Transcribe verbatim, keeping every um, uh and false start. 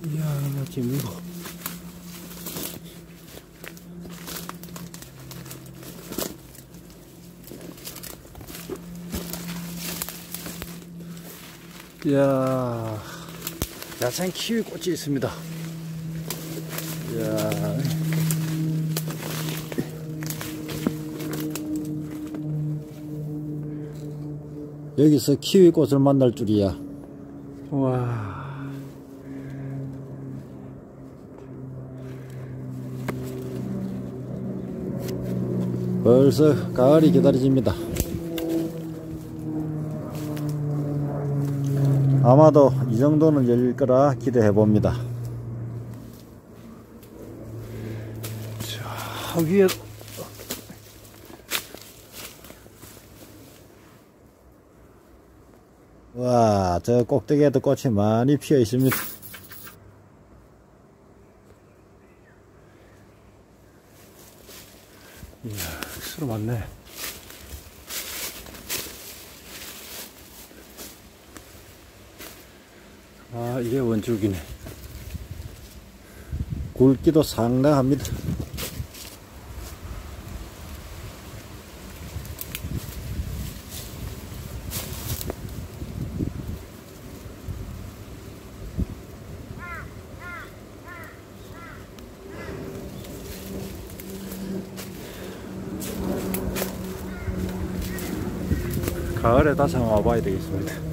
이야, 지금 이거. 이야, 야생 키위꽃이 있습니다. 이야. 여기서 키위꽃을 만날 줄이야. 와. 벌써 가을이 기다려집니다. 아마도 이 정도는 열릴 거라 기대해 봅니다. 자, 위에 와, 저 꼭대기에도 꽃이 많이 피어 있습니다. 이야, 수로 많네. 아, 이게 원줄기네. 굵기도 상당합니다. 가을에 다시 한번 와봐야 되겠습니다.